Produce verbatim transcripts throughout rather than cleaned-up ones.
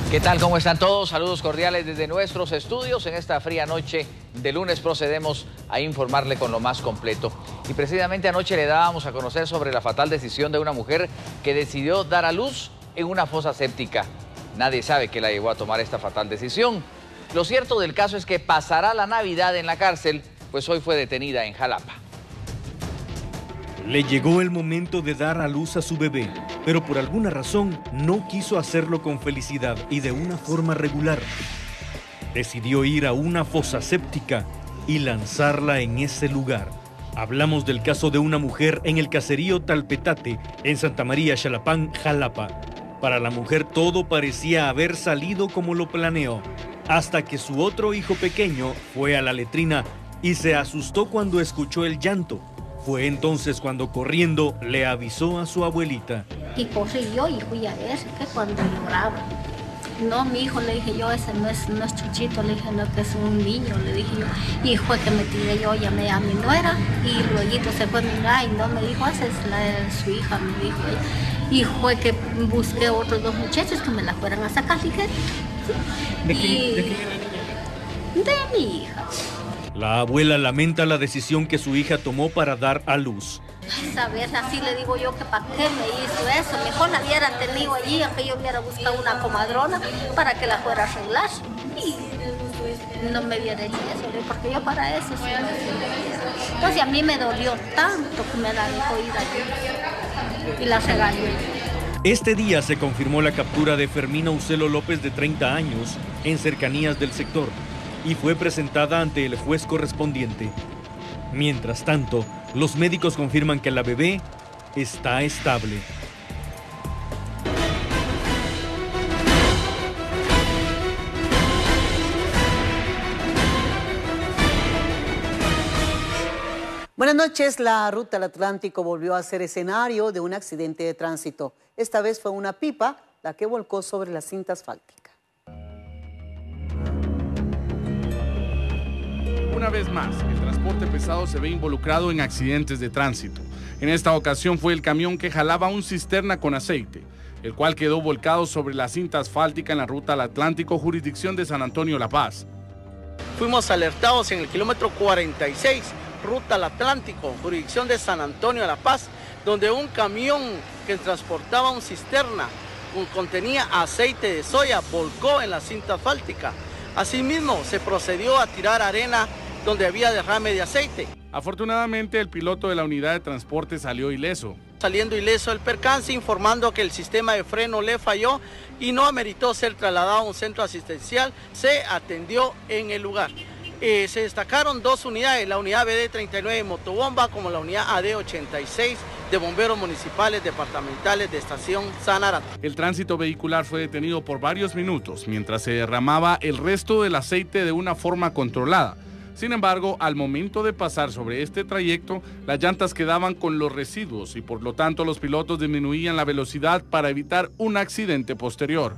¿Qué tal? ¿Cómo están todos? Saludos cordiales desde nuestros estudios. En esta fría noche de lunes procedemos a informarle con lo más completo. Y precisamente anoche le dábamos a conocer sobre la fatal decisión de una mujer que decidió dar a luz en una fosa séptica. Nadie sabe qué la llevó a tomar esta fatal decisión. Lo cierto del caso es que pasará la Navidad en la cárcel, pues hoy fue detenida en Jalapa. Le llegó el momento de dar a luz a su bebé, pero por alguna razón no quiso hacerlo con felicidad y de una forma regular. Decidió ir a una fosa séptica y lanzarla en ese lugar. Hablamos del caso de una mujer en el caserío Talpetate, en Santa María, Xalapán, Jalapa. Para la mujer todo parecía haber salido como lo planeó, hasta que su otro hijo pequeño fue a la letrina y se asustó cuando escuchó el llanto. Fue entonces cuando corriendo le avisó a su abuelita. Y corrí yo y fui a ver que cuando lloraba. No, mi hijo, le dije yo, ese no es, no es Chuchito, le dije, no, que es un niño, le dije yo. Y fue que me tiré yo, llamé a mi nuera y luego se fue a mirar y no me dijo, esa es la, su hija, me dijo ella. Y fue que busqué otros dos muchachos que me la fueran a sacar, ligerito. ¿De quién, y... ¿de quién era la niña? De mi hija. La abuela lamenta la decisión que su hija tomó para dar a luz. Esa vez así le digo yo que para qué me hizo eso, mejor la hubiera tenido allí, aunque yo hubiera buscado una comadrona para que la fuera a arreglar. Y no me hubiera hecho eso, porque yo para eso sí no. Entonces a mí me dolió tanto que me la dejó ir allí y la regañó. Este día se confirmó la captura de Fermina Ucelo López, de treinta años, en cercanías del sector, y fue presentada ante el juez correspondiente. Mientras tanto, los médicos confirman que la bebé está estable. Buenas noches. La ruta al Atlántico volvió a ser escenario de un accidente de tránsito. Esta vez fue una pipa la que volcó sobre la cinta asfáltica. Una vez más, el transporte pesado se ve involucrado en accidentes de tránsito. En esta ocasión fue el camión que jalaba un cisterna con aceite, el cual quedó volcado sobre la cinta asfáltica en la ruta al Atlántico, jurisdicción de San Antonio, La Paz. Fuimos alertados en el kilómetro cuarenta y seis, ruta al Atlántico, jurisdicción de San Antonio, La Paz, donde un camión que transportaba un cisterna contenía aceite de soya volcó en la cinta asfáltica. Asimismo, se procedió a tirar arena donde había derrame de aceite. Afortunadamente, el piloto de la unidad de transporte salió ileso. Saliendo ileso el percance, informando que el sistema de freno le falló y no ameritó ser trasladado a un centro asistencial, se atendió en el lugar. Eh, se destacaron dos unidades, la unidad B D treinta y nueve motobomba como la unidad A D ochenta y seis de bomberos municipales departamentales de Estación San Arat. El tránsito vehicular fue detenido por varios minutos mientras se derramaba el resto del aceite de una forma controlada. Sin embargo, al momento de pasar sobre este trayecto, las llantas quedaban con los residuos y por lo tanto los pilotos disminuían la velocidad para evitar un accidente posterior.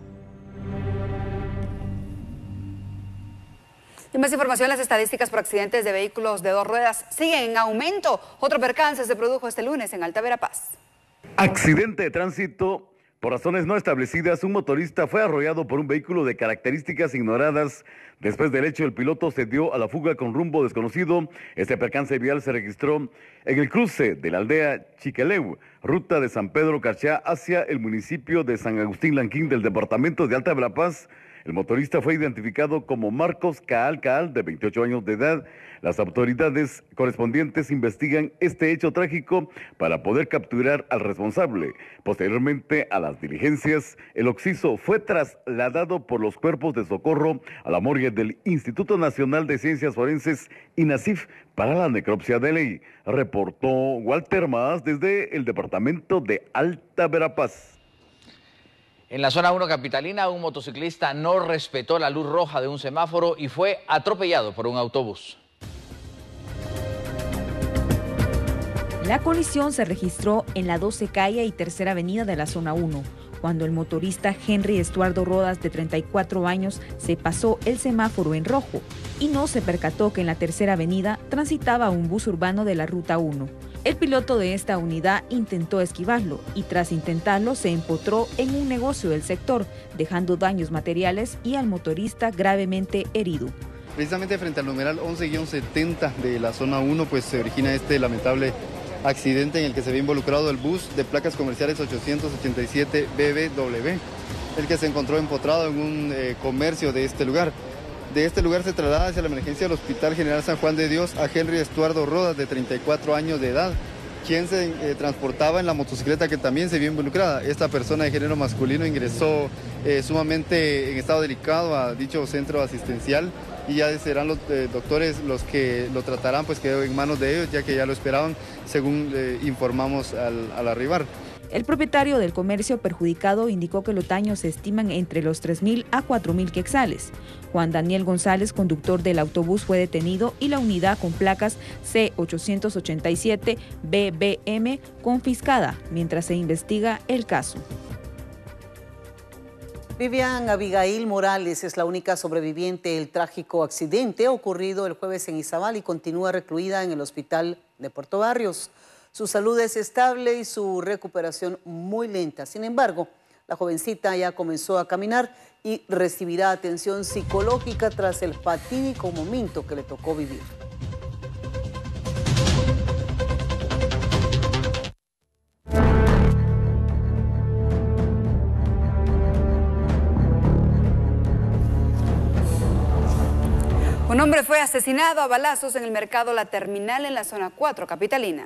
Y más información, las estadísticas por accidentes de vehículos de dos ruedas siguen en aumento. Otro percance se produjo este lunes en Alta Verapaz. Accidente de tránsito. Por razones no establecidas, un motorista fue arrollado por un vehículo de características ignoradas. Después del hecho, el piloto se dio a la fuga con rumbo desconocido. Este percance vial se registró en el cruce de la aldea Chiqueleu, ruta de San Pedro Carchá hacia el municipio de San Agustín Lanquín del departamento de Alta Verapaz. El motorista fue identificado como Marcos Caal Caal, de veintiocho años de edad. Las autoridades correspondientes investigan este hecho trágico para poder capturar al responsable. Posteriormente a las diligencias, el occiso fue trasladado por los cuerpos de socorro a la morgue del Instituto Nacional de Ciencias Forenses, INACIF, para la necropsia de ley. Reportó Walter Más desde el departamento de Alta Verapaz. En la zona uno capitalina, un motociclista no respetó la luz roja de un semáforo y fue atropellado por un autobús. La colisión se registró en la doce calle y tercera avenida de la zona uno, cuando el motorista Henry Estuardo Rodas, de treinta y cuatro años, se pasó el semáforo en rojo y no se percató que en la tercera avenida transitaba un bus urbano de la ruta uno. El piloto de esta unidad intentó esquivarlo y tras intentarlo se empotró en un negocio del sector, dejando daños materiales y al motorista gravemente herido. Precisamente frente al numeral once guion setenta de la zona uno, pues se origina este lamentable accidente en el que se ve involucrado el bus de placas comerciales ochocientos ochenta y siete B B W, el que se encontró empotrado en un eh, comercio de este lugar. De este lugar se traslada hacia la emergencia del Hospital General San Juan de Dios a Henry Estuardo Rodas, de treinta y cuatro años de edad, quien se eh, transportaba en la motocicleta que también se vio involucrada. Esta persona de género masculino ingresó eh, sumamente en estado delicado a dicho centro asistencial, y ya serán los eh, doctores los que lo tratarán, pues quedó en manos de ellos, ya que ya lo esperaban, según eh, informamos al, al arribar. El propietario del comercio perjudicado indicó que los daños se estiman entre los tres mil a cuatro mil quetzales. Juan Daniel González, conductor del autobús, fue detenido y la unidad con placas C ochocientos ochenta y siete B B M confiscada, mientras se investiga el caso. Vivian Abigail Morales es la única sobreviviente del trágico accidente ocurrido el jueves en Izabal y continúa recluida en el hospital de Puerto Barrios. Su salud es estable y su recuperación muy lenta. Sin embargo, la jovencita ya comenzó a caminar y recibirá atención psicológica tras el fatídico momento que le tocó vivir. Un hombre fue asesinado a balazos en el mercado La Terminal en la zona cuatro capitalina.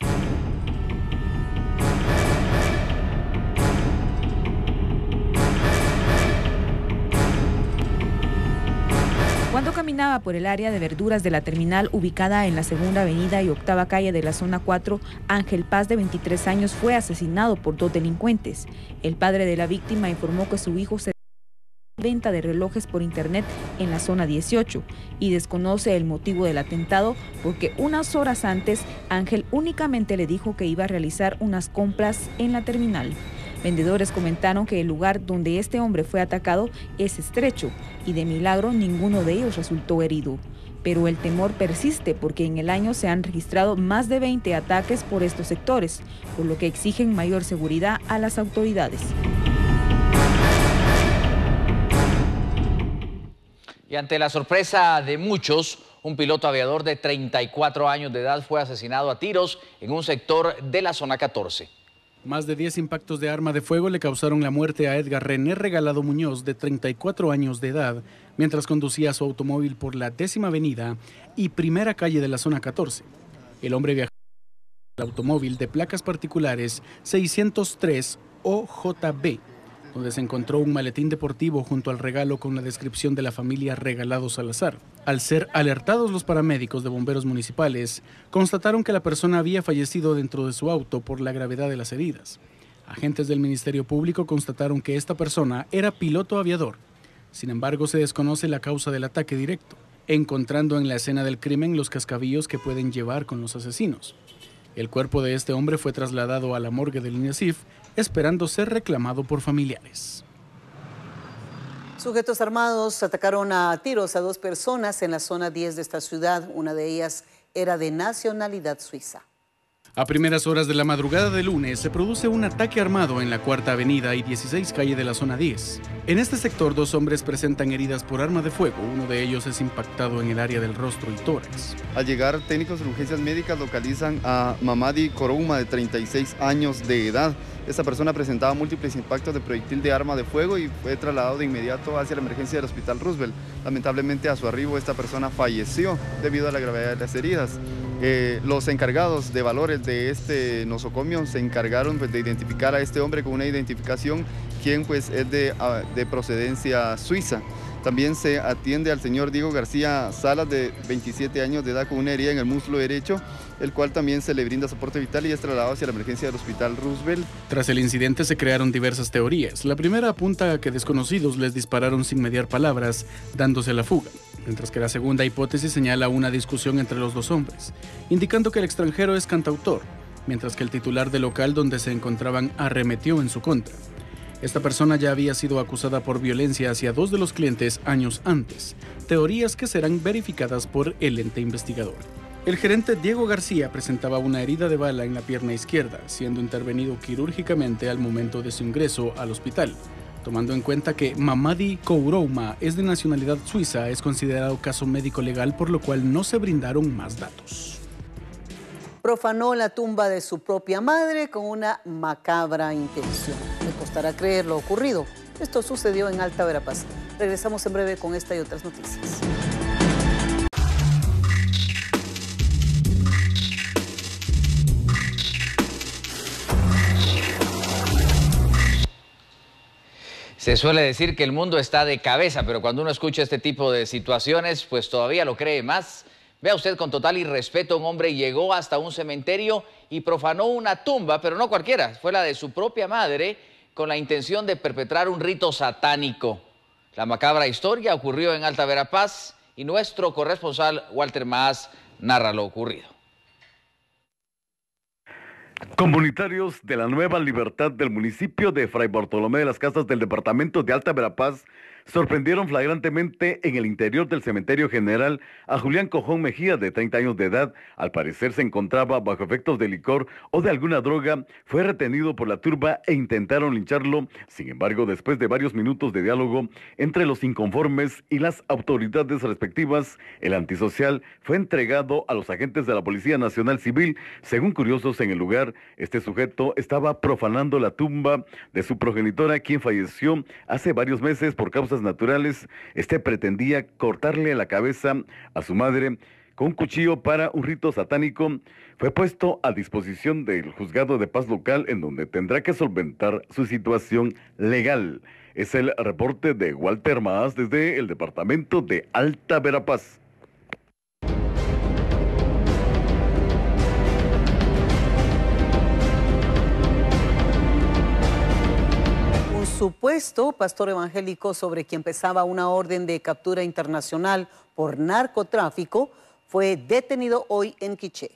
Cuando caminaba por el área de verduras de la terminal ubicada en la segunda avenida y octava calle de la zona cuatro, Ángel Paz, de veintitrés años, fue asesinado por dos delincuentes. El padre de la víctima informó que su hijo se venta de relojes por internet en la zona dieciocho y desconoce el motivo del atentado porque unas horas antes Ángel únicamente le dijo que iba a realizar unas compras en la terminal. Vendedores comentaron que el lugar donde este hombre fue atacado es estrecho y de milagro ninguno de ellos resultó herido. Pero el temor persiste porque en el año se han registrado más de veinte ataques por estos sectores, por lo que exigen mayor seguridad a las autoridades. Y ante la sorpresa de muchos, un piloto aviador de treinta y cuatro años de edad fue asesinado a tiros en un sector de la zona catorce. Más de diez impactos de arma de fuego le causaron la muerte a Edgar René Regalado Muñoz, de treinta y cuatro años de edad, mientras conducía su automóvil por la décima avenida y primera calle de la zona catorce. El hombre viajaba en el automóvil de placas particulares seiscientos tres O J B, donde se encontró un maletín deportivo junto al regalo con la descripción de la familia Regalado Salazar. Al ser alertados los paramédicos de bomberos municipales, constataron que la persona había fallecido dentro de su auto por la gravedad de las heridas. Agentes del Ministerio Público constataron que esta persona era piloto aviador. Sin embargo, se desconoce la causa del ataque directo, encontrando en la escena del crimen los cascabillos que pueden llevar con los asesinos. El cuerpo de este hombre fue trasladado a la morgue del INESIF, esperando ser reclamado por familiares. Sujetos armados atacaron a tiros a dos personas en la zona diez de esta ciudad. Una de ellas era de nacionalidad suiza. A primeras horas de la madrugada de lunes se produce un ataque armado en la Cuarta Avenida y dieciséis calle de la zona diez. En este sector dos hombres presentan heridas por arma de fuego, uno de ellos es impactado en el área del rostro y tórax. Al llegar técnicos de urgencias médicas localizan a Mamadi Korouma, de treinta y seis años de edad. Esta persona presentaba múltiples impactos de proyectil de arma de fuego y fue trasladado de inmediato hacia la emergencia del Hospital Roosevelt. Lamentablemente a su arribo esta persona falleció debido a la gravedad de las heridas. Eh, los encargados de valores de este nosocomio se encargaron pues, de identificar a este hombre con una identificación, quien pues es de, de procedencia suiza. También se atiende al señor Diego García Salas, de veintisiete años de edad, con una herida en el muslo derecho, el cual también se le brinda soporte vital y es trasladado hacia la emergencia del Hospital Roosevelt. Tras el incidente se crearon diversas teorías. La primera apunta a que desconocidos les dispararon sin mediar palabras, dándose a la fuga, mientras que la segunda hipótesis señala una discusión entre los dos hombres, indicando que el extranjero es cantautor, mientras que el titular del local donde se encontraban arremetió en su contra. Esta persona ya había sido acusada por violencia hacia dos de los clientes años antes, teorías que serán verificadas por el ente investigador. El gerente Diego García presentaba una herida de bala en la pierna izquierda, siendo intervenido quirúrgicamente al momento de su ingreso al hospital. Tomando en cuenta que Mamadi Kourouma es de nacionalidad suiza, es considerado caso médico legal, por lo cual no se brindaron más datos. Profanó la tumba de su propia madre con una macabra intención. Le costará creer lo ocurrido. Esto sucedió en Alta Verapaz. Regresamos en breve con esta y otras noticias. Se suele decir que el mundo está de cabeza, pero cuando uno escucha este tipo de situaciones, pues todavía lo cree más. Vea usted, con total irrespeto, un hombre llegó hasta un cementerio y profanó una tumba, pero no cualquiera, fue la de su propia madre, con la intención de perpetrar un rito satánico. La macabra historia ocurrió en Alta Verapaz y nuestro corresponsal Walter Maas narra lo ocurrido. Comunitarios de la Nueva Libertad del municipio de Fray Bartolomé de las Casas del departamento de Alta Verapaz sorprendieron flagrantemente en el interior del cementerio general a Julián Cojón Mejía, de treinta años de edad. Al parecer se encontraba bajo efectos de licor o de alguna droga. Fue retenido por la turba e intentaron lincharlo. Sin embargo, después de varios minutos de diálogo entre los inconformes y las autoridades respectivas, el antisocial fue entregado a los agentes de la Policía Nacional Civil. Según curiosos en el lugar, este sujeto estaba profanando la tumba de su progenitora, quien falleció hace varios meses por causas naturales. Este pretendía cortarle la cabeza a su madre con un cuchillo para un rito satánico. Fue puesto a disposición del juzgado de paz local, en donde tendrá que solventar su situación legal. Es el reporte de Walter Maas desde el departamento de Alta Verapaz. Supuesto pastor evangélico sobre quien pesaba una orden de captura internacional por narcotráfico fue detenido hoy en Quiché.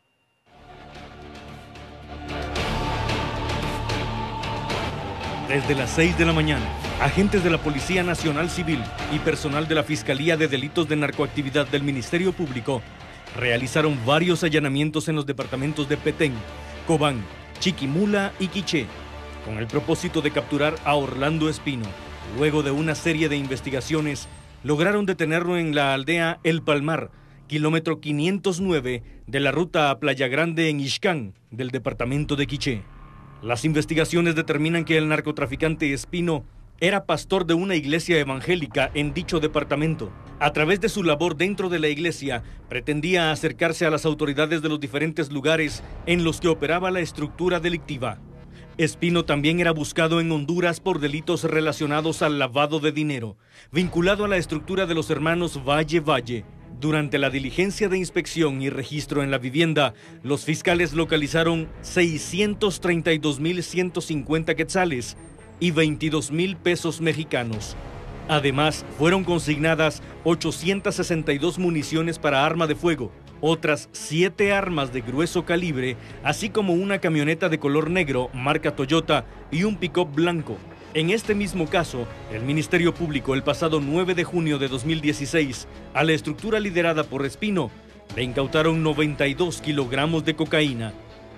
Desde las seis de la mañana, agentes de la Policía Nacional Civil y personal de la Fiscalía de Delitos de Narcoactividad del Ministerio Público realizaron varios allanamientos en los departamentos de Petén, Cobán, Chiquimula y Quiché, con el propósito de capturar a Orlando Espino. Luego de una serie de investigaciones, lograron detenerlo en la aldea El Palmar, kilómetro quinientos nueve de la ruta a Playa Grande en Ixcán, del departamento de Quiché. Las investigaciones determinan que el narcotraficante Espino era pastor de una iglesia evangélica en dicho departamento. A través de su labor dentro de la iglesia, pretendía acercarse a las autoridades de los diferentes lugares en los que operaba la estructura delictiva. Espino también era buscado en Honduras por delitos relacionados al lavado de dinero, vinculado a la estructura de los hermanos Valle Valle. Durante la diligencia de inspección y registro en la vivienda, los fiscales localizaron seiscientos treinta y dos mil ciento cincuenta quetzales y veintidós mil pesos mexicanos. Además, fueron consignadas ochocientas sesenta y dos municiones para arma de fuego, otras siete armas de grueso calibre, así como una camioneta de color negro, marca Toyota, y un pick-up blanco. En este mismo caso, el Ministerio Público el pasado nueve de junio de dos mil dieciséis, a la estructura liderada por Espino, le incautaron noventa y dos kilogramos de cocaína.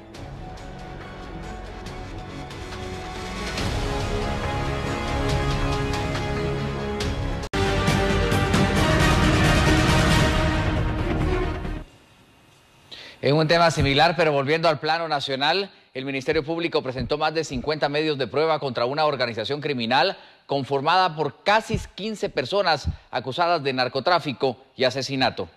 En un tema similar, pero volviendo al plano nacional, el Ministerio Público presentó más de cincuenta medios de prueba contra una organización criminal conformada por casi quince personas acusadas de narcotráfico y asesinato.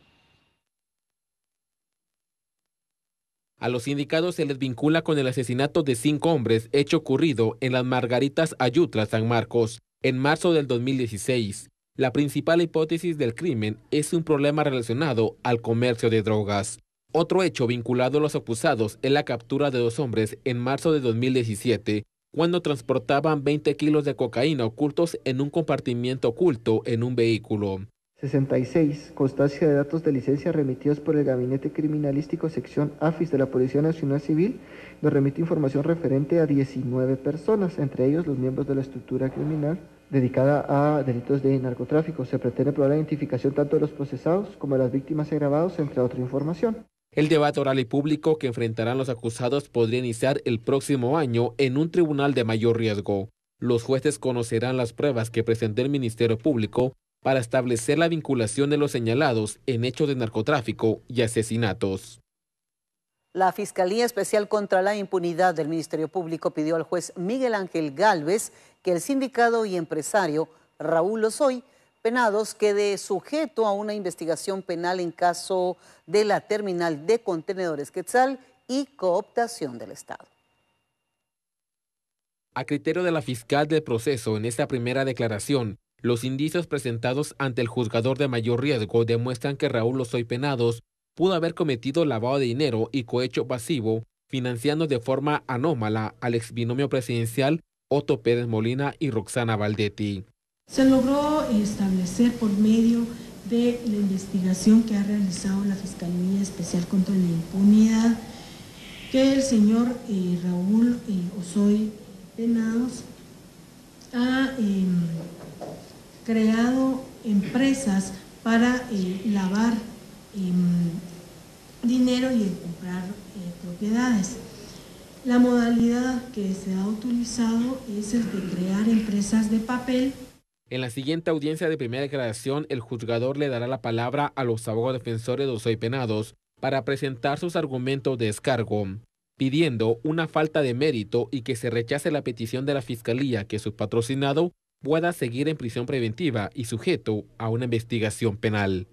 A los indicados se les vincula con el asesinato de cinco hombres, hecho ocurrido en las Margaritas Ayutla, San Marcos, en marzo del dos mil dieciséis. La principal hipótesis del crimen es un problema relacionado al comercio de drogas. Otro hecho vinculado a los acusados es la captura de dos hombres en marzo de dos mil diecisiete, cuando transportaban veinte kilos de cocaína ocultos en un compartimiento oculto en un vehículo. sesenta y seis. Constancia de datos de licencia remitidos por el Gabinete Criminalístico Sección AFIS de la Policía Nacional Civil. Nos remite información referente a diecinueve personas, entre ellos los miembros de la estructura criminal dedicada a delitos de narcotráfico. Se pretende probar la identificación tanto de los procesados como de las víctimas agravados, entre otra información. El debate oral y público que enfrentarán los acusados podría iniciar el próximo año en un tribunal de mayor riesgo. Los jueces conocerán las pruebas que presentó el Ministerio Público para establecer la vinculación de los señalados en hechos de narcotráfico y asesinatos. La Fiscalía Especial contra la Impunidad del Ministerio Público pidió al juez Miguel Ángel Gálvez que el sindicado y empresario Raúl Lozoy Penados quede sujeto a una investigación penal en caso de la terminal de contenedores Quetzal y cooptación del Estado. A criterio de la fiscal del proceso, en esta primera declaración, los indicios presentados ante el juzgador de mayor riesgo demuestran que Raúl Lozoy Penados pudo haber cometido lavado de dinero y cohecho pasivo, financiando de forma anómala al exbinomio presidencial Otto Pérez Molina y Roxana Valdetti. Se logró establecer por medio de la investigación que ha realizado la Fiscalía Especial contra la Impunidad que el señor eh, Raúl eh, Lozoy Penados ha eh, creado empresas para eh, lavar eh, dinero y comprar eh, propiedades. La modalidad que se ha utilizado es el de crear empresas de papel. En la siguiente audiencia de primera declaración, el juzgador le dará la palabra a los abogados defensores de Lozoy Penados para presentar sus argumentos de descargo, pidiendo una falta de mérito y que se rechace la petición de la Fiscalía que su patrocinado pueda seguir en prisión preventiva y sujeto a una investigación penal.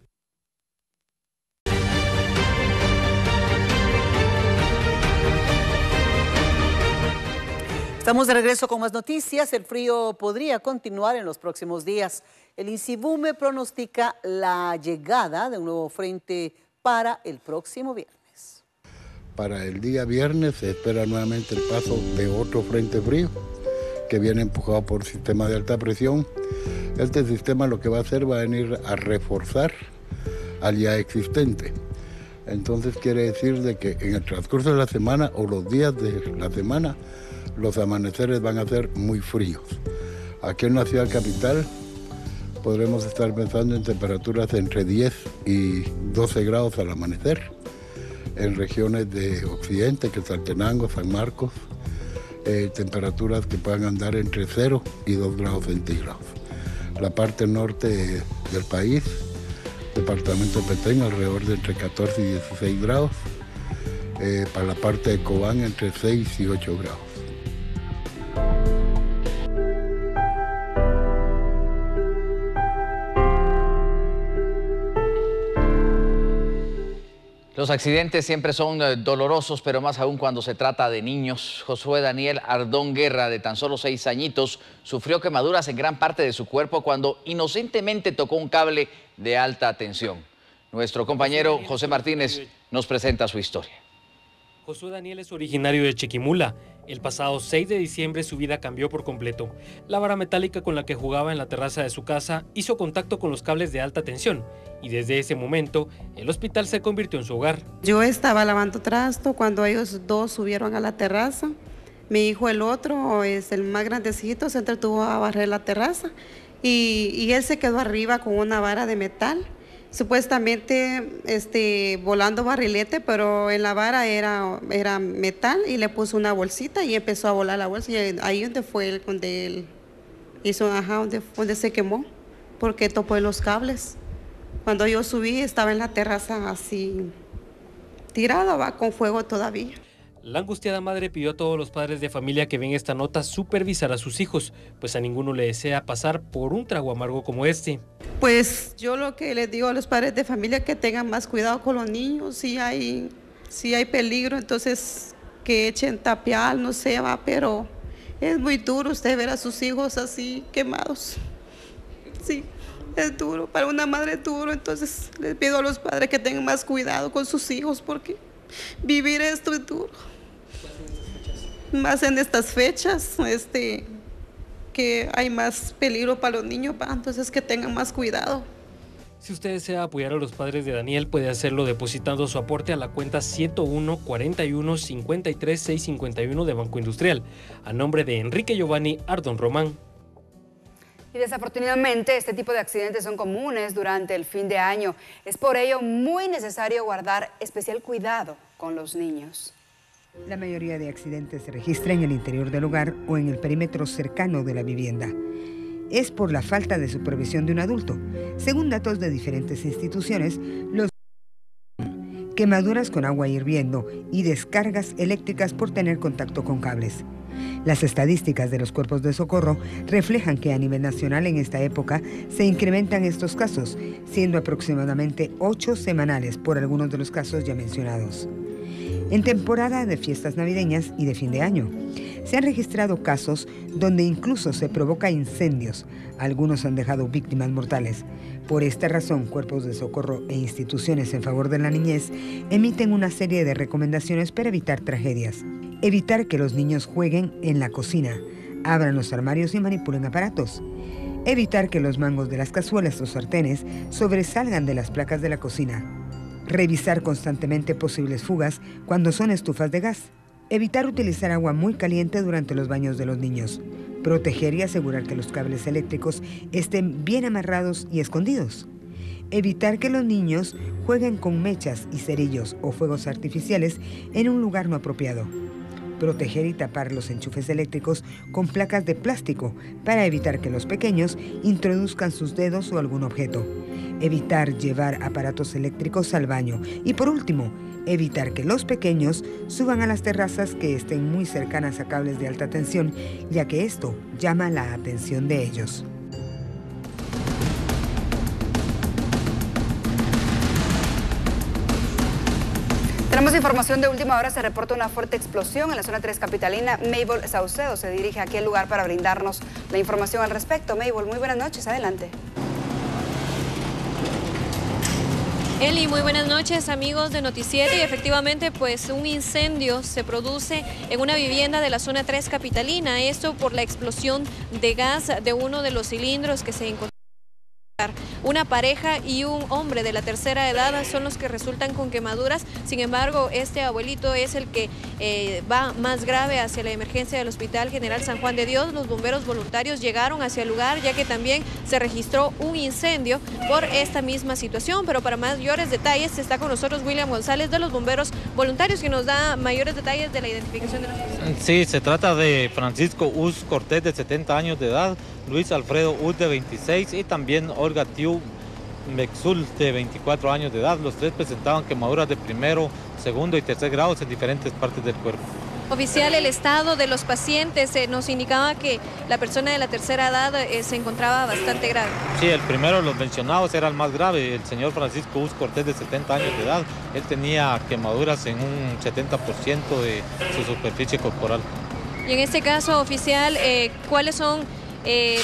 Estamos de regreso con más noticias. El frío podría continuar en los próximos días. El INSIBUME pronostica la llegada de un nuevo frente para el próximo viernes. Para el día viernes se espera nuevamente el paso de otro frente frío que viene empujado por sistema de alta presión. Este sistema lo que va a hacer va a venir a reforzar al ya existente. Entonces quiere decir de que en el transcurso de la semana o los días de la semana los amaneceres van a ser muy fríos. Aquí en la ciudad capital podremos estar pensando en temperaturas entre diez y doce grados al amanecer. En regiones de occidente, Quetzaltenango, San Marcos, eh, temperaturas que puedan andar entre cero y dos grados centígrados. La parte norte del país, departamento de Petén, alrededor de entre catorce y dieciséis grados. Eh, para la parte de Cobán, entre seis y ocho grados. Los accidentes siempre son dolorosos, pero más aún cuando se trata de niños. Josué Daniel Ardón Guerra, de tan solo seis añitos, sufrió quemaduras en gran parte de su cuerpo cuando inocentemente tocó un cable de alta tensión. Nuestro compañero José Martínez nos presenta su historia. Josué Daniel es originario de Chiquimula. El pasado seis de diciembre su vida cambió por completo. La vara metálica con la que jugaba en la terraza de su casa hizo contacto con los cables de alta tensión y desde ese momento el hospital se convirtió en su hogar. Yo estaba lavando trasto cuando ellos dos subieron a la terraza. Mi hijo, el otro, es el más grandecito, se entretuvo a barrer la terraza y, y él se quedó arriba con una vara de metal. Supuestamente este, volando barrilete, pero en la vara era, era metal y le puso una bolsita y empezó a volar la bolsa. Y ahí donde fue el, donde él hizo, ajá, donde, donde se quemó, porque topó en los cables. Cuando yo subí estaba en la terraza así tirada, va con fuego todavía. La angustiada madre pidió a todos los padres de familia que ven esta nota supervisar a sus hijos, pues a ninguno le desea pasar por un trago amargo como este. Pues yo lo que les digo a los padres de familia que tengan más cuidado con los niños, si hay, si hay peligro, entonces que echen tapial, no sé, va, pero es muy duro usted ver a sus hijos así quemados. Sí, es duro, para una madre es duro, entonces les pido a los padres que tengan más cuidado con sus hijos porque vivir esto es duro. Más en estas fechas, este, que hay más peligro para los niños, pa, entonces que tengan más cuidado. Si usted desea apoyar a los padres de Daniel, puede hacerlo depositando su aporte a la cuenta ciento uno, cuarenta y uno, cincuenta y tres, seiscientos cincuenta y uno de Banco Industrial, a nombre de Enrique Giovanni Ardón Román. Y desafortunadamente este tipo de accidentes son comunes durante el fin de año. Es por ello muy necesario guardar especial cuidado con los niños. La mayoría de accidentes se registra en el interior del hogar o en el perímetro cercano de la vivienda. Es por la falta de supervisión de un adulto. Según datos de diferentes instituciones, los quemaduras con agua hirviendo y descargas eléctricas por tener contacto con cables. Las estadísticas de los cuerpos de socorro reflejan que a nivel nacional en esta época se incrementan estos casos, siendo aproximadamente ocho semanales por algunos de los casos ya mencionados. En temporada de fiestas navideñas y de fin de año, se han registrado casos donde incluso se provoca incendios. Algunos han dejado víctimas mortales. Por esta razón, cuerpos de socorro e instituciones en favor de la niñez emiten una serie de recomendaciones para evitar tragedias. Evitar que los niños jueguen en la cocina, abran los armarios y manipulen aparatos. Evitar que los mangos de las cazuelas o sartenes sobresalgan de las placas de la cocina. Revisar constantemente posibles fugas cuando son estufas de gas. Evitar utilizar agua muy caliente durante los baños de los niños. Proteger y asegurar que los cables eléctricos estén bien amarrados y escondidos. Evitar que los niños jueguen con mechas y cerillos o fuegos artificiales en un lugar no apropiado. Proteger y tapar los enchufes eléctricos con placas de plástico para evitar que los pequeños introduzcan sus dedos o algún objeto. Evitar llevar aparatos eléctricos al baño. Y por último, evitar que los pequeños suban a las terrazas que estén muy cercanas a cables de alta tensión, ya que esto llama la atención de ellos. Tenemos información de última hora. Se reporta una fuerte explosión en la zona tres capitalina. Mabel Saucedo se dirige a aquel lugar para brindarnos la información al respecto. Mabel, muy buenas noches. Adelante. Eli, muy buenas noches, amigos de Noticiero. Y efectivamente, pues un incendio se produce en una vivienda de la zona tres capitalina. Esto por la explosión de gas de uno de los cilindros que se encontró. Una pareja y un hombre de la tercera edad son los que resultan con quemaduras. Sin embargo, este abuelito es el que eh, va más grave hacia la emergencia del Hospital General San Juan de Dios. Los bomberos voluntarios llegaron hacia el lugar, ya que también se registró un incendio por esta misma situación. Pero para mayores detalles está con nosotros William González de los bomberos voluntarios, que nos da mayores detalles de la identificación de los personas. Sí, se trata de Francisco Uz Cortés, de setenta años de edad, Luis Alfredo Uz, de veintiséis, y también Olga Tiu Mexul, de veinticuatro años de edad. Los tres presentaban quemaduras de primero, segundo y tercer grado en diferentes partes del cuerpo. Oficial, el estado de los pacientes eh, nos indicaba que la persona de la tercera edad eh, se encontraba bastante grave. Sí, el primero de los mencionados era el más grave, el señor Francisco Uz Cortés, de setenta años de edad. Él tenía quemaduras en un setenta por ciento de su superficie corporal. Y en este caso, oficial, eh, ¿cuáles son eh,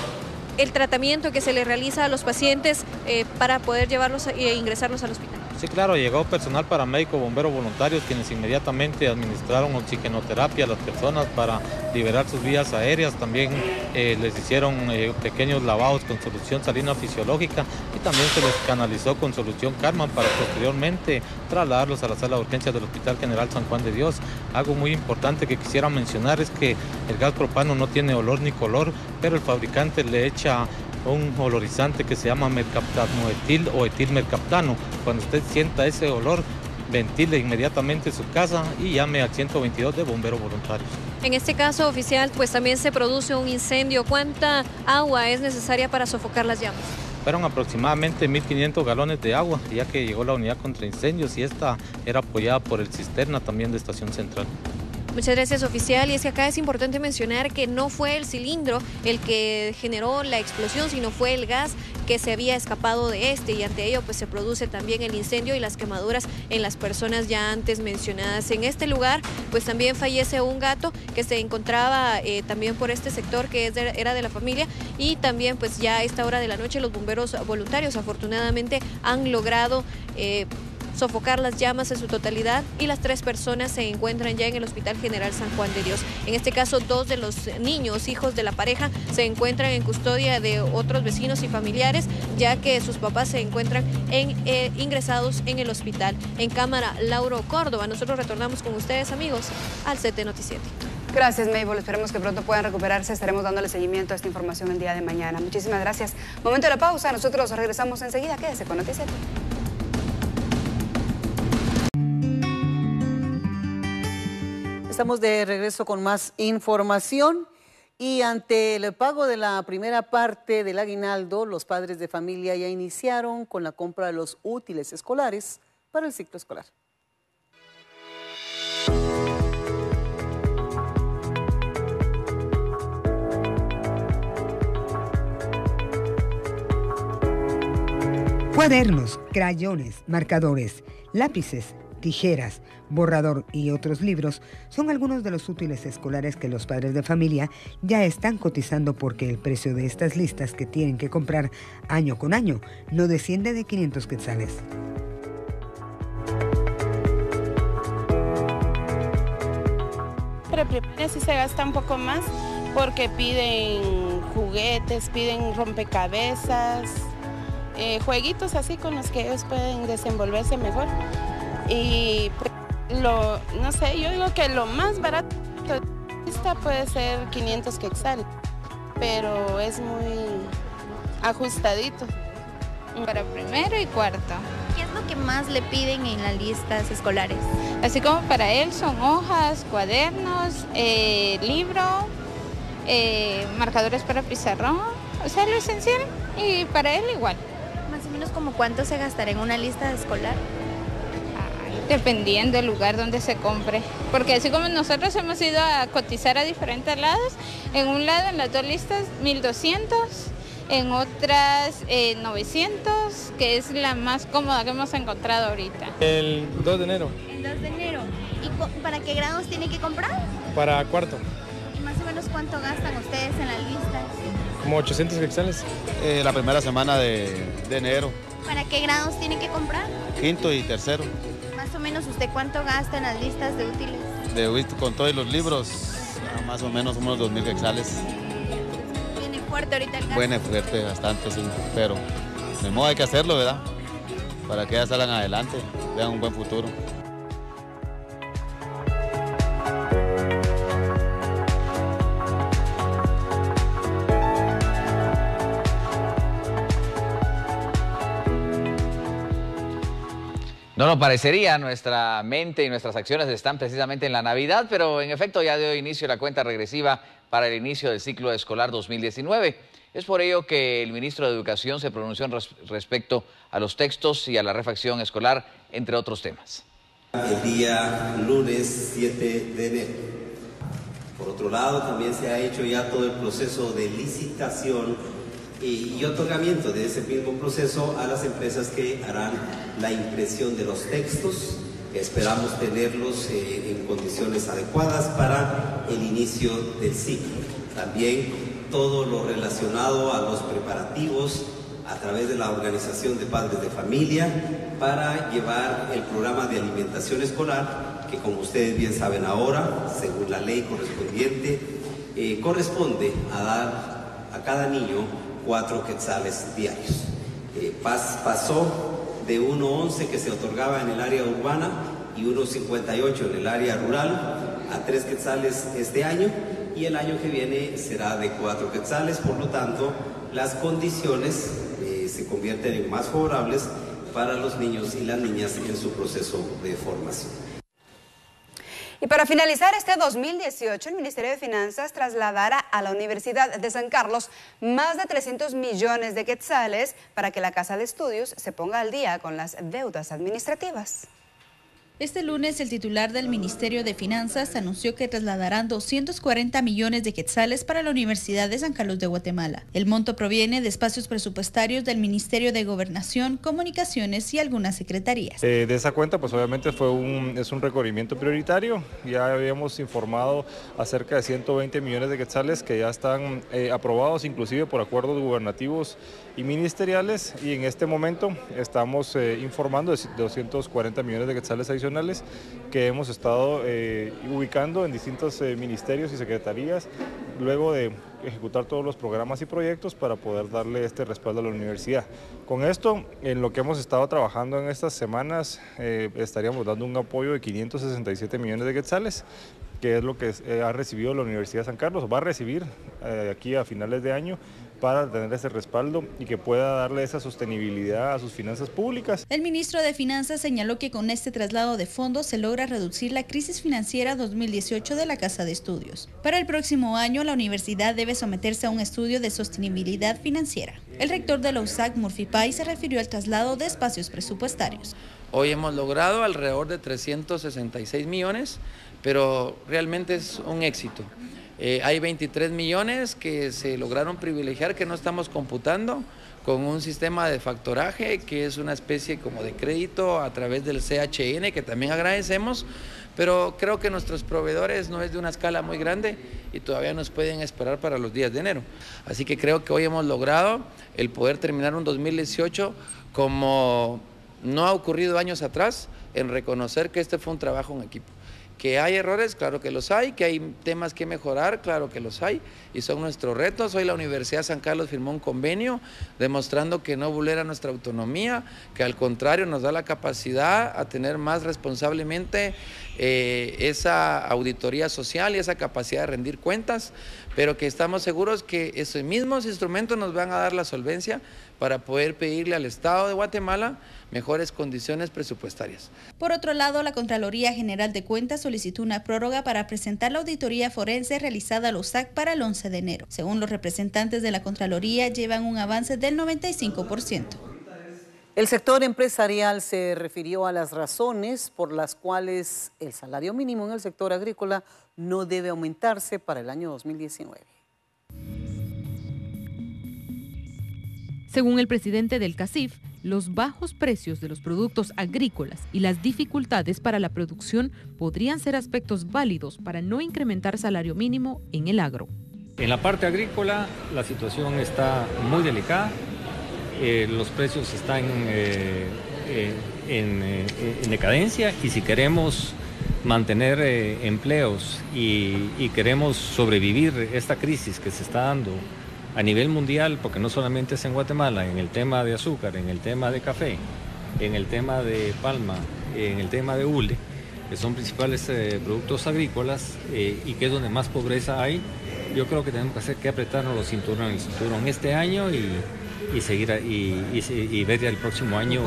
el tratamiento que se le realiza a los pacientes eh, para poder llevarlos e ingresarlos al hospital? Sí, claro, llegó personal paramédico, bomberos voluntarios, quienes inmediatamente administraron oxigenoterapia a las personas para liberar sus vías aéreas. También eh, les hicieron eh, pequeños lavados con solución salina fisiológica y también se les canalizó con solución Karman para posteriormente trasladarlos a la sala de urgencias del Hospital General San Juan de Dios. Algo muy importante que quisiera mencionar es que el gas propano no tiene olor ni color, pero el fabricante le echa un olorizante que se llama mercaptano etil o etilmercaptano. Cuando usted sienta ese olor, ventile inmediatamente su casa y llame al ciento veintidós de bomberos voluntarios. En este caso, oficial, pues también se produce un incendio. ¿Cuánta agua es necesaria para sofocar las llamas? Fueron aproximadamente mil quinientos galones de agua, ya que llegó la unidad contra incendios y esta era apoyada por el cisterna también de Estación Central. Muchas gracias, oficial. Y es que acá es importante mencionar que no fue el cilindro el que generó la explosión, sino fue el gas que se había escapado de este, y ante ello pues se produce también el incendio y las quemaduras en las personas ya antes mencionadas. En este lugar pues también fallece un gato que se encontraba eh, también por este sector, que es de, era de la familia, y también pues ya a esta hora de la noche los bomberos voluntarios afortunadamente han logrado eh, sofocar las llamas en su totalidad, y las tres personas se encuentran ya en el Hospital General San Juan de Dios. En este caso, dos de los niños, hijos de la pareja, se encuentran en custodia de otros vecinos y familiares, ya que sus papás se encuentran en, eh, ingresados en el hospital. En cámara, Lauro Córdoba. Nosotros retornamos con ustedes, amigos, al set de Noticiero. Gracias, Mabel. Esperemos que pronto puedan recuperarse. Estaremos dándole seguimiento a esta información el día de mañana. Muchísimas gracias. Momento de la pausa. Nosotros regresamos enseguida. Quédese con Noticiero. Estamos de regreso con más información y ante el pago de la primera parte del aguinaldo, los padres de familia ya iniciaron con la compra de los útiles escolares para el ciclo escolar. Cuadernos, crayones, marcadores, lápices, tijeras, borrador y otros libros son algunos de los útiles escolares que los padres de familia ya están cotizando porque el precio de estas listas que tienen que comprar año con año no desciende de quinientos quetzales. Pero primero sí se gasta un poco más porque piden juguetes, piden rompecabezas, eh, jueguitos así con los que ellos pueden desenvolverse mejor. Y lo, no sé, yo digo que lo más barato esta puede ser quinientos quetzales, pero es muy ajustadito. Para primero y cuarto. ¿Qué es lo que más le piden en las listas escolares? Así como para él son hojas, cuadernos, eh, libro, eh, marcadores para pizarrón, o sea, lo esencial, y para él igual. Más o menos como cuánto se gastará en una lista escolar. Dependiendo del lugar donde se compre, porque así como nosotros hemos ido a cotizar a diferentes lados, en un lado en las dos listas mil doscientos, en otras eh, novecientos, que es la más cómoda que hemos encontrado ahorita. El dos de enero. El dos de enero. ¿Y para qué grados tiene que comprar? Para cuarto. ¿Y más o menos cuánto gastan ustedes en las listas? Como ochocientos quetzales. Eh, la primera semana de, de enero. ¿Para qué grados tiene que comprar? Quinto y tercero. Más o menos, ¿usted cuánto gasta en las listas de útiles? De, con todos los libros, más o menos unos dos mil quetzales. Viene fuerte ahorita el gasto. Viene fuerte, bastante, sí, pero de modo hay que hacerlo, ¿verdad? Para que ya salgan adelante, vean un buen futuro. No lo parecería, nuestra mente y nuestras acciones están precisamente en la Navidad, pero en efecto ya dio inicio la cuenta regresiva para el inicio del ciclo escolar dos mil diecinueve. Es por ello que el ministro de Educación se pronunció res respecto a los textos y a la refacción escolar, entre otros temas. El día lunes siete de enero. Por otro lado, también se ha hecho ya todo el proceso de licitación y otorgamiento de ese mismo proceso a las empresas que harán la impresión de los textos. Esperamos tenerlos eh, en condiciones adecuadas para el inicio del ciclo. También todo lo relacionado a los preparativos a través de la Organización de Padres de Familia para llevar el programa de alimentación escolar, que como ustedes bien saben ahora, según la ley correspondiente, eh, corresponde a dar a cada niño cuatro quetzales diarios. Eh, pas, pasó de uno once que se otorgaba en el área urbana y uno cincuenta y ocho en el área rural a tres quetzales este año, y el año que viene será de cuatro quetzales. Por lo tanto, las condiciones eh, se convierten en más favorables para los niños y las niñas en su proceso de formación. Y para finalizar este dos mil dieciocho, el Ministerio de Finanzas trasladará a la Universidad de San Carlos más de trescientos millones de quetzales para que la Casa de Estudios se ponga al día con las deudas administrativas. Este lunes, el titular del Ministerio de Finanzas anunció que trasladarán doscientos cuarenta millones de quetzales para la Universidad de San Carlos de Guatemala. El monto proviene de espacios presupuestarios del Ministerio de Gobernación, Comunicaciones y algunas secretarías. Eh, de esa cuenta, pues obviamente fue un, es un recorrimiento prioritario. Ya habíamos informado acerca de ciento veinte millones de quetzales que ya están eh, aprobados, inclusive por acuerdos gubernativos y ministeriales, y en este momento estamos eh, informando de doscientos cuarenta millones de quetzales adicionales que hemos estado eh, ubicando en distintos eh, ministerios y secretarías, luego de ejecutar todos los programas y proyectos para poder darle este respaldo a la universidad. Con esto, en lo que hemos estado trabajando en estas semanas, eh, estaríamos dando un apoyo de quinientos sesenta y siete millones de quetzales que es lo que eh, ha recibido la Universidad de San Carlos, o va a recibir eh, aquí a finales de año, para tener ese respaldo y que pueda darle esa sostenibilidad a sus finanzas públicas. El ministro de Finanzas señaló que con este traslado de fondos se logra reducir la crisis financiera dos mil dieciocho de la Casa de Estudios. Para el próximo año, la universidad debe someterse a un estudio de sostenibilidad financiera. El rector de la U S A C, Murphy Pay, se refirió al traslado de espacios presupuestarios. Hoy hemos logrado alrededor de trescientos sesenta y seis millones, pero realmente es un éxito. Eh, hay veintitrés millones que se lograron privilegiar, que no estamos computando, con un sistema de factoraje que es una especie como de crédito a través del C H N, que también agradecemos, pero creo que nuestros proveedores no es de una escala muy grande y todavía nos pueden esperar para los días de enero. Así que creo que hoy hemos logrado el poder terminar un dos mil dieciocho como no ha ocurrido años atrás, en reconocer que este fue un trabajo en equipo. Que hay errores, claro que los hay, que hay temas que mejorar, claro que los hay, y son nuestros retos. Hoy la Universidad de San Carlos firmó un convenio demostrando que no vulnera nuestra autonomía, que al contrario nos da la capacidad a tener más responsablemente eh, esa auditoría social y esa capacidad de rendir cuentas, pero que estamos seguros que esos mismos instrumentos nos van a dar la solvencia para poder pedirle al Estado de Guatemala mejores condiciones presupuestarias. Por otro lado, la Contraloría General de Cuentas solicitó una prórroga para presentar la auditoría forense realizada a la U S A C para el once de enero. Según los representantes de la Contraloría, llevan un avance del noventa y cinco por ciento. El sector empresarial se refirió a las razones por las cuales el salario mínimo en el sector agrícola no debe aumentarse para el año dos mil diecinueve. Según el presidente del CACIF, los bajos precios de los productos agrícolas y las dificultades para la producción podrían ser aspectos válidos para no incrementar salario mínimo en el agro. En la parte agrícola la situación está muy delicada, eh, los precios están eh, eh, en, eh, en decadencia y si queremos mantener eh, empleos y, y queremos sobrevivir esta crisis que se está dando a nivel mundial, porque no solamente es en Guatemala, en el tema de azúcar, en el tema de café, en el tema de palma, en el tema de hule, que son principales eh, productos agrícolas eh, y que es donde más pobreza hay, yo creo que tenemos que, hacer, que apretarnos los cinturones, el cinturón este año y, y seguir y, y, y ver ya el próximo año.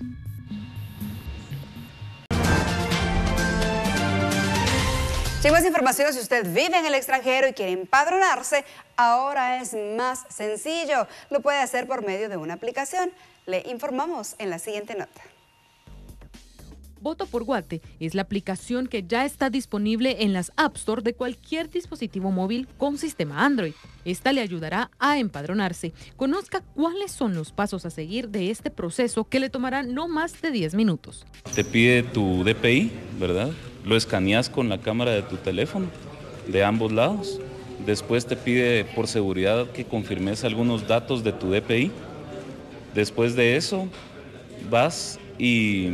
Sin más información, si usted vive en el extranjero y quiere empadronarse, ahora es más sencillo. Lo puede hacer por medio de una aplicación. Le informamos en la siguiente nota. Voto por Guate es la aplicación que ya está disponible en las App Store de cualquier dispositivo móvil con sistema Android. Esta le ayudará a empadronarse. Conozca cuáles son los pasos a seguir de este proceso que le tomará no más de diez minutos. Te pide tu D P I, ¿verdad? Lo escaneas con la cámara de tu teléfono de ambos lados. Después te pide por seguridad que confirmes algunos datos de tu D P I. Después de eso vas y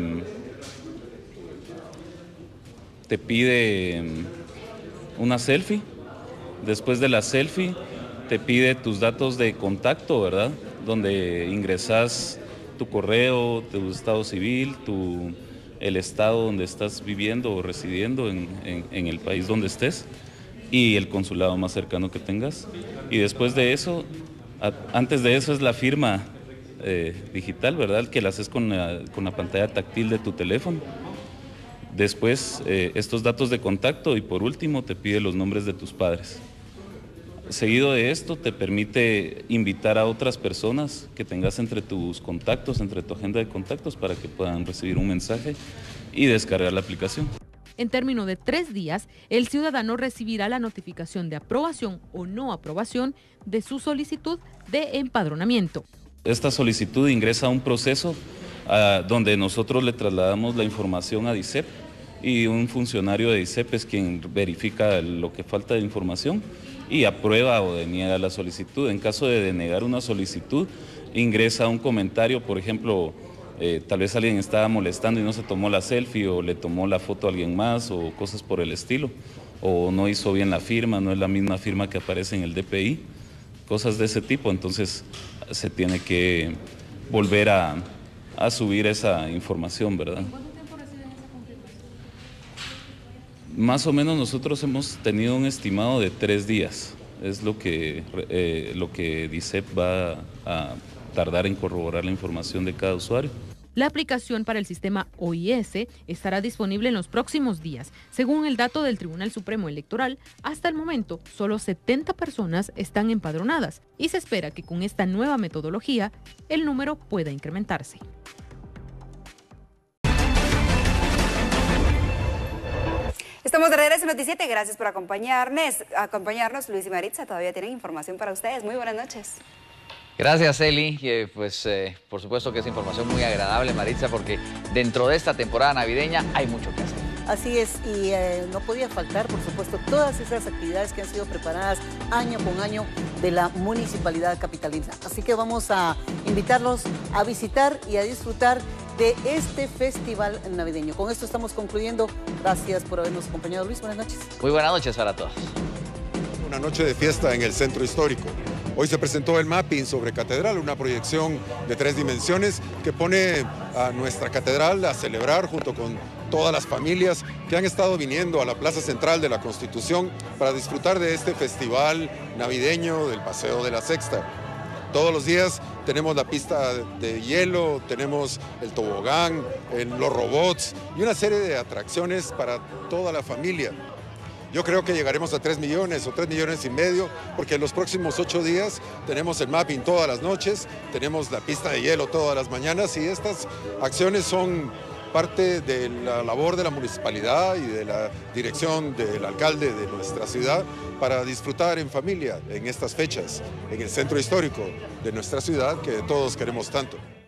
te pide una selfie. Después de la selfie te pide tus datos de contacto, ¿verdad? Donde ingresas tu correo, tu estado civil, tu, el estado donde estás viviendo o residiendo en, en, en el país donde estés y el consulado más cercano que tengas. Y después de eso, a, antes de eso es la firma eh, digital, ¿verdad? Que la haces con la, con la pantalla táctil de tu teléfono. Después eh, estos datos de contacto y por último te pide los nombres de tus padres. Seguido de esto te permite invitar a otras personas que tengas entre tus contactos, entre tu agenda de contactos para que puedan recibir un mensaje y descargar la aplicación. En término de tres días, el ciudadano recibirá la notificación de aprobación o no aprobación de su solicitud de empadronamiento. Esta solicitud ingresa a un proceso uh, donde nosotros le trasladamos la información a D I C E P y un funcionario de D I C E P es quien verifica lo que falta de información y aprueba o deniega la solicitud. En caso de denegar una solicitud, ingresa un comentario, por ejemplo, eh, tal vez alguien estaba molestando y no se tomó la selfie o le tomó la foto a alguien más o cosas por el estilo, o no hizo bien la firma, no es la misma firma que aparece en el D P I, cosas de ese tipo. Entonces se tiene que volver a, a subir esa información, ¿verdad? Más o menos nosotros hemos tenido un estimado de tres días. Es lo que, eh, lo que D I C E P va a tardar en corroborar la información de cada usuario. La aplicación para el sistema O I S estará disponible en los próximos días. Según el dato del Tribunal Supremo Electoral, hasta el momento solo setenta personas están empadronadas y se espera que con esta nueva metodología el número pueda incrementarse. Estamos de regreso en Noticiete, gracias por acompañarnos. acompañarnos. Luis y Maritza todavía tienen información para ustedes. Muy buenas noches. Gracias, Eli. Eh, pues eh, por supuesto que es información muy agradable, Maritza, porque dentro de esta temporada navideña hay mucho que hacer. Así es, y eh, no podía faltar, por supuesto, todas esas actividades que han sido preparadas año con año de la Municipalidad Capitalina. Así que vamos a invitarlos a visitar y a disfrutar de este festival navideño. Con esto estamos concluyendo. Gracias por habernos acompañado, Luis. Buenas noches. Muy buenas noches para todos. Una noche de fiesta en el centro histórico. Hoy se presentó el mapping sobre Catedral, una proyección de tres dimensiones que pone a nuestra catedral a celebrar junto con todas las familias que han estado viniendo a la Plaza Central de la Constitución para disfrutar de este festival navideño del Paseo de la Sexta. Todos los días tenemos la pista de hielo, tenemos el tobogán, los robots y una serie de atracciones para toda la familia. Yo creo que llegaremos a tres millones o tres millones y medio, porque en los próximos ocho días tenemos el mapping todas las noches, tenemos la pista de hielo todas las mañanas y estas acciones son parte de la labor de la municipalidad y de la dirección del alcalde de nuestra ciudad para disfrutar en familia en estas fechas, en el centro histórico de nuestra ciudad que todos queremos tanto.